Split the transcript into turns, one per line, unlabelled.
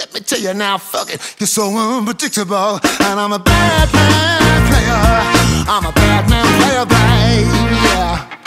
let me tell you now, fuck it, you're so unpredictable. And I'm a bad man player, I'm a bad man player, babe, yeah.